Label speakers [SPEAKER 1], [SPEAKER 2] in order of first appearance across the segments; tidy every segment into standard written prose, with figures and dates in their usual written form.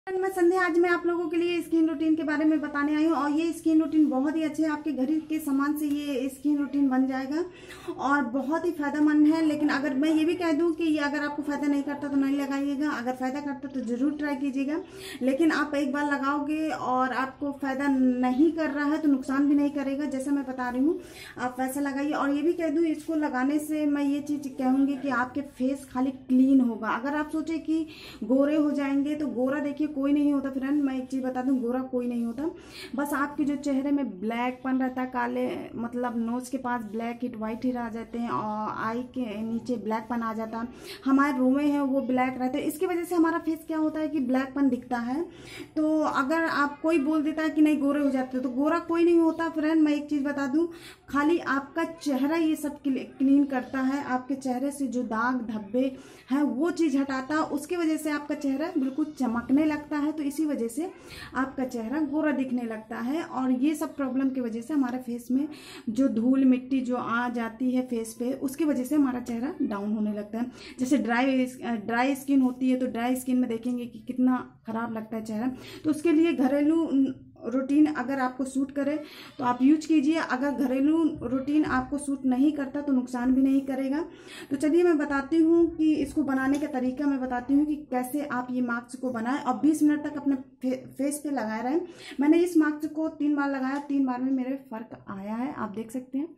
[SPEAKER 1] मैं संध्या, आज मैं आप लोगों के लिए स्किन रूटीन के बारे में बताने आई हूँ। और ये स्किन रूटीन बहुत ही अच्छे है, आपके घर के सामान से ये स्किन रूटीन बन जाएगा और बहुत ही फायदेमंद है। लेकिन अगर मैं ये भी कह दूं कि ये अगर आपको फायदा नहीं करता तो नहीं लगाइएगा, अगर फायदा करता तो जरूर ट्राई कीजिएगा। लेकिन आप एक बार लगाओगे और आपको फायदा नहीं कर रहा है तो नुकसान भी नहीं करेगा, जैसा मैं बता रही हूँ आप वैसा लगाइए। और ये भी कह दूँ, इसको लगाने से मैं ये चीज कहूंगी कि आपके फेस खाली क्लीन होगा। अगर आप सोचे कि गोरे हो जाएंगे तो गोरा देखिए कोई नहीं होता फ्रेंड, मैं एक चीज बता दूं, गोरा कोई नहीं होता। बस आपके जो चेहरे में ब्लैकपन रहता है, काले मतलब नोज के पास ब्लैक हिट व्हाइट हिट आ जाते हैं और आई के नीचे ब्लैकपन आ जाता है, हमारे रोए हैं वो ब्लैक रहते हैं, इसकी वजह से हमारा फेस क्या होता है कि ब्लैकपन दिखता है। तो अगर आप कोई बोल देता है कि नहीं गोरे हो जाते तो गोरा कोई नहीं होता फ्रेंड। मैं एक चीज बता दूं, खाली आपका चेहरा ये सब क्लीन करता है, आपके चेहरे से जो दाग धब्बे हैं वो चीज हटाता है, उसकी वजह से आपका चेहरा बिल्कुल चमकने लगता है। तो इसी वजह से आपका चेहरा गोरा दिखने लगता है। और ये सब प्रॉब्लम की वजह से हमारे फेस में जो धूल मिट्टी जो आ जाती है फेस पे, उसकी वजह से हमारा चेहरा डाउन होने लगता है। जैसे ड्राई स्किन होती है तो ड्राई स्किन में देखेंगे कि कितना खराब लगता है चेहरा। तो उसके लिए घरेलू रूटीन अगर आपको सूट करे तो आप यूज कीजिए, अगर घरेलू रूटीन आपको सूट नहीं करता तो नुकसान भी नहीं करेगा। तो चलिए मैं बताती हूँ कि इसको बनाने का तरीका मैं बताती हूँ कि कैसे आप ये मास्क को बनाएं और 20 मिनट तक अपने फेस पे लगाए रहें। मैंने इस मास्क को 3 बार लगाया, 3 बार में मेरे फर्क आया है, आप देख सकते हैं।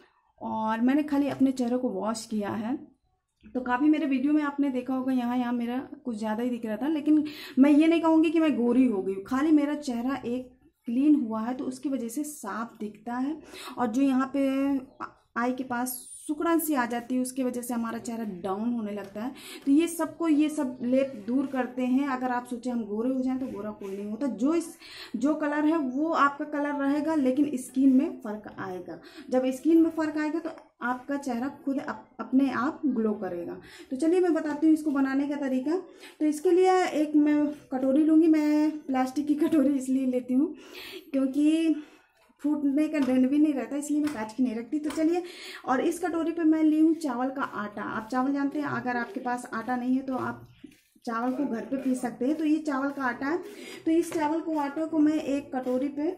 [SPEAKER 1] और मैंने खाली अपने चेहरे को वॉश किया है, तो काफ़ी मेरे वीडियो में आपने देखा होगा यहाँ मेरा कुछ ज़्यादा ही दिख रहा था। लेकिन मैं ये नहीं कहूँगी कि मैं गोरी हो गई, खाली मेरा चेहरा एक क्लीन हुआ है तो उसकी वजह से साफ दिखता है। और जो यहाँ पे आई के पास सुकड़न सी आ जाती है उसकी वजह से हमारा चेहरा डाउन होने लगता है। तो ये सब लेप दूर करते हैं। अगर आप सोचे हम गोरे हो जाएं तो गोरा कोई नहीं होता, जो कलर है वो आपका कलर रहेगा, लेकिन स्किन में फर्क आएगा। जब स्किन में फर्क आएगा तो आपका चेहरा खुद अपने आप ग्लो करेगा। तो चलिए मैं बताती हूँ इसको बनाने का तरीका। तो इसके लिए एक मैं कटोरी लूँगी, मैं प्लास्टिक की कटोरी इसलिए लेती हूँ क्योंकि फूटने का डर भी नहीं रहता, इसलिए मैं कांच की नहीं रखती। तो चलिए, और इस कटोरी पे मैं ली हूँ चावल का आटा। आप चावल जानते हैं, अगर आपके पास आटा नहीं है तो आप चावल को घर पे पीस सकते हैं। तो ये चावल का आटा है, तो इस चावल को आटा को मैं एक कटोरी पे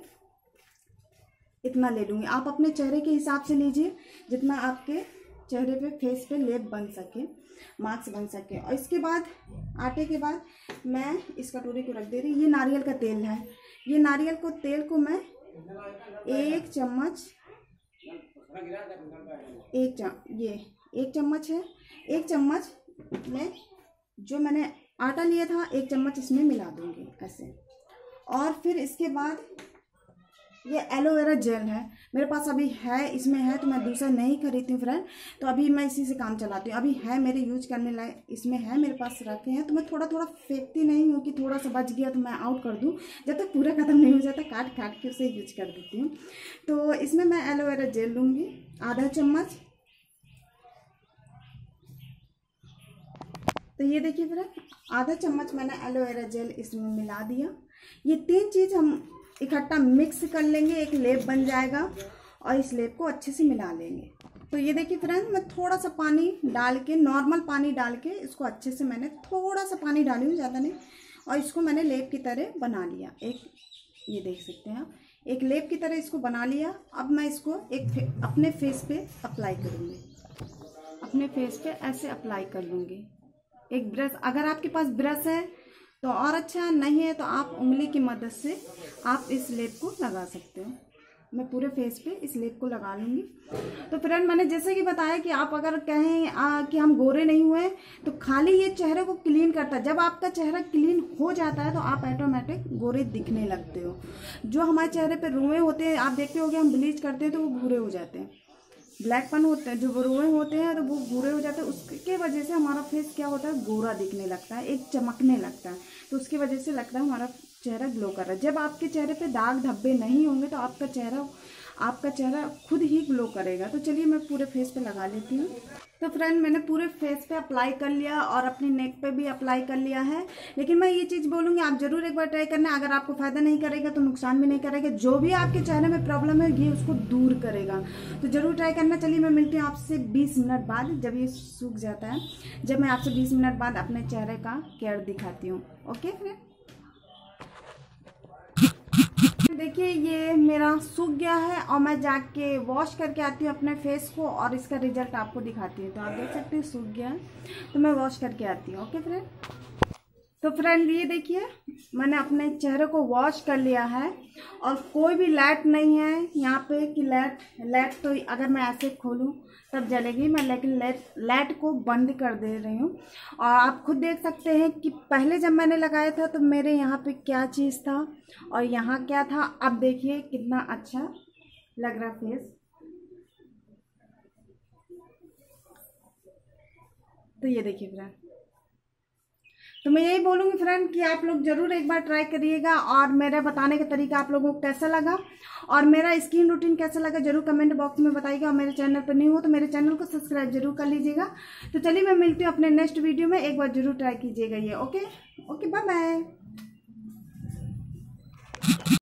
[SPEAKER 1] इतना ले लूँगी। आप अपने चेहरे के हिसाब से लीजिए, जितना आपके चेहरे पे फेस पे लेप बन सके, मास्क बन सके। और इसके बाद आटे के बाद मैं इस कटोरी को रख दे रही। ये नारियल का तेल है, ये नारियल को तेल को मैं एक चम्मच है, एक चम्मच में जो मैंने आटा लिया था 1 चम्मच इसमें मिला दूंगी ऐसे। और फिर इसके बाद ये एलोवेरा जेल है, मेरे पास अभी है, इसमें है तो मैं दूसरा नहीं खरीदती हूँ फ्रेंड। तो अभी मैं इसी से काम चलाती हूँ, अभी है मेरे यूज करने लायक, इसमें है मेरे पास रखे हैं। तो मैं थोड़ा थोड़ा फेंकती नहीं हूँ कि थोड़ा सा बच गया तो मैं आउट कर दूँ, जब तक पूरा खत्म नहीं हो जाता काट काट के उसे यूज कर देती हूँ। तो इसमें मैं एलोवेरा जेल लूँगी आधा चम्मच। तो ये देखिए फ्रेंड, आधा चम्मच मैंने एलोवेरा जेल इसमें मिला दिया। ये 3 चीज़ हम इकट्ठा मिक्स कर लेंगे, एक लेप बन जाएगा और इस लेप को अच्छे से मिला लेंगे। तो ये देखिए फ्रेंड, मैं थोड़ा सा पानी डाल के, नॉर्मल पानी डाल के इसको अच्छे से, मैंने थोड़ा सा पानी डाली हूँ, ज़्यादा नहीं, और इसको मैंने लेप की तरह बना लिया। एक ये देख सकते हैं आप, एक लेप की तरह इसको बना लिया। अब मैं इसको अपने फेस पे अप्लाई करूँगी, अपने फेस पे ऐसे अप्लाई कर लूँगी। एक ब्रश, अगर आपके पास ब्रश है तो और अच्छा, नहीं है तो आप उंगली की मदद से आप इस लेप को लगा सकते हो। मैं पूरे फेस पे इस लेप को लगा लूँगी। तो फ्रेंड, मैंने जैसे कि बताया कि आप अगर कहें कि हम गोरे नहीं हुए तो खाली ये चेहरे को क्लीन करता है। जब आपका चेहरा क्लीन हो जाता है तो आप ऑटोमेटिक गोरे दिखने लगते हो। जो हमारे चेहरे पे रुए होते हैं, आप देखते होंगे हम ब्लीच करते हैं तो वो भूरे हो जाते हैं, ब्लैकपन होते हैं, जो रोए होते हैं तो वो भूरे हो जाते हैं। उसके वजह से हमारा फेस क्या होता है, गोरा दिखने लगता है, एक चमकने लगता है। तो उसकी वजह से लगता है हमारा चेहरा ग्लो कर रहा है। जब आपके चेहरे पे दाग धब्बे नहीं होंगे तो आपका चेहरा खुद ही ग्लो करेगा। तो चलिए मैं पूरे फेस पे लगा लेती हूँ। तो फ्रेंड, मैंने पूरे फेस पे अप्लाई कर लिया और अपने नेक पे भी अप्लाई कर लिया है। लेकिन मैं ये चीज़ बोलूँगी, आप जरूर एक बार ट्राई करना। अगर आपको फ़ायदा नहीं करेगा तो नुकसान भी नहीं करेगा, जो भी आपके चेहरे में प्रॉब्लम है ये उसको दूर करेगा। तो जरूर ट्राई करना। चलिए मैं मिलती हूँ आपसे 20 मिनट बाद, जब ये सूख जाता है, जब मैं आपसे 20 मिनट बाद अपने चेहरे का केयर दिखाती हूँ। Okay friend. देखिए ये मेरा सूख गया है और मैं जाके वॉश करके आती हूँ अपने फेस को और इसका रिजल्ट आपको दिखाती हूँ। तो आप देख सकते हैं सूख गया है, तो मैं वॉश करके आती हूँ। ओके फ्रेंड, तो फ्रेंड ये देखिए मैंने अपने चेहरे को वॉश कर लिया है और कोई भी लाइट नहीं है यहाँ पे कि लाइट तो अगर मैं ऐसे खोलूँ तब जलेगी, मैं लेकिन लाइट को बंद कर दे रही हूँ। और आप खुद देख सकते हैं कि पहले जब मैंने लगाया था तो मेरे यहाँ पे क्या चीज़ था और यहाँ क्या था। अब देखिए कितना अच्छा लग रहा फेस। तो ये देखिए फ्रेंड, तो मैं यही बोलूँगी फ्रेंड कि आप लोग ज़रूर एक बार ट्राई करिएगा और मेरा बताने का तरीका आप लोगों को कैसा लगा और मेरा स्किन रूटीन कैसा लगा जरूर कमेंट बॉक्स में बताइएगा। और मेरे चैनल पर न्यू हो तो मेरे चैनल को सब्सक्राइब जरूर कर लीजिएगा। तो चलिए मैं मिलती हूँ अपने नेक्स्ट वीडियो में, एक बार जरूर ट्राई कीजिएगा ये। Okay bye bye.